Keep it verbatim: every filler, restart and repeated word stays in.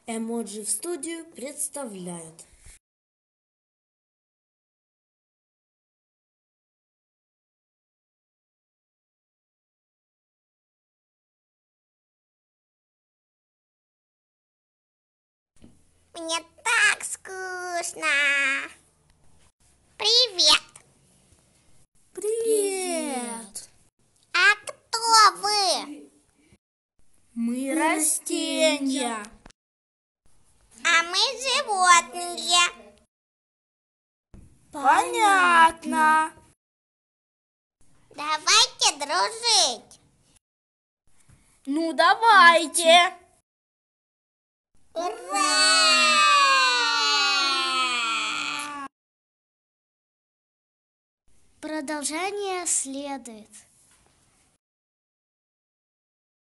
Эмоджи в студию представляют. Мне так скучно. Привет. Привет! А кто вы? Мы растения. А мы животные. Понятно. Давайте дружить. Ну давайте. Ура! Продолжение следует.